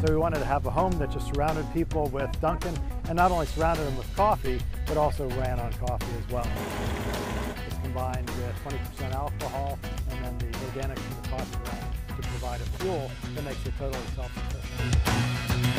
So we wanted to have a home that just surrounded people with Dunkin, and not only surrounded them with coffee, but also ran on coffee as well. It's combined with 20% alcohol and then the organics from the coffee ground to provide a fuel that makes it totally self-sufficient.